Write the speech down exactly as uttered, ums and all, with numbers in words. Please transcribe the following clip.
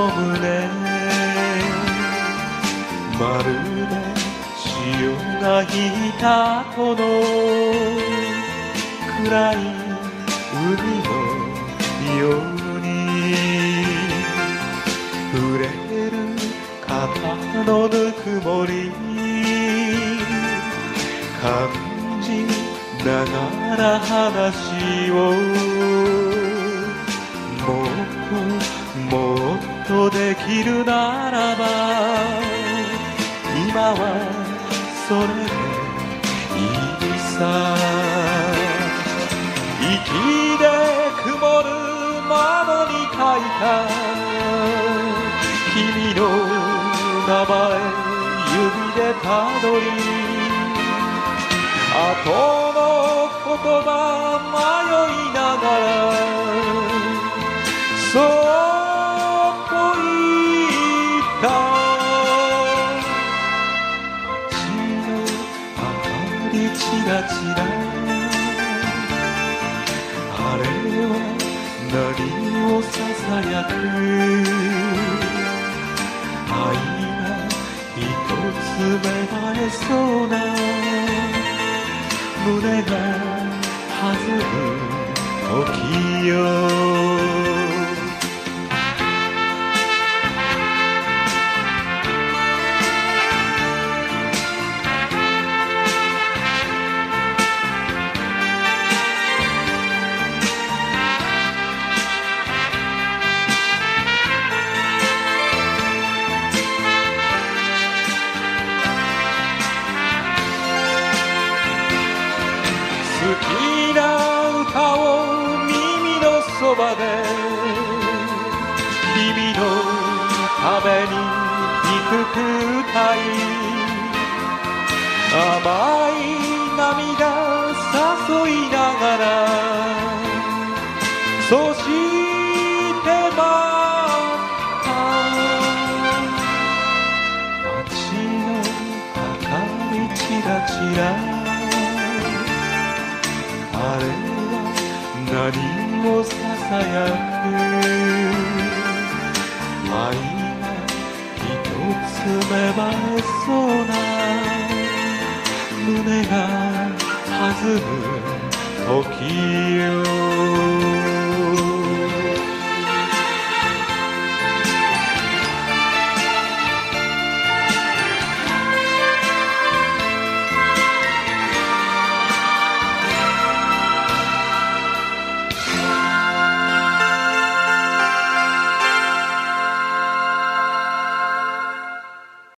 の胸、まるで潮が引いた後の暗い海のように、触れる肩のぬくもり感じながら話を、もっともっとできるならば、今はそれでいいさ。息で曇る窓に書いた君の名前指でたどり、後の言葉迷いながらそっと言った。街の明かりチラチラ、あれは何をささやく、愛が一つ芽生えそうな、胸が弾む時よ。好きな歌を耳のそばで、君のために低く歌い、甘い涙誘いながら、そして待った。街の明かりチラチラ、あれは何をささやく、愛が一つ芽生えそうな、胸が弾む時よ。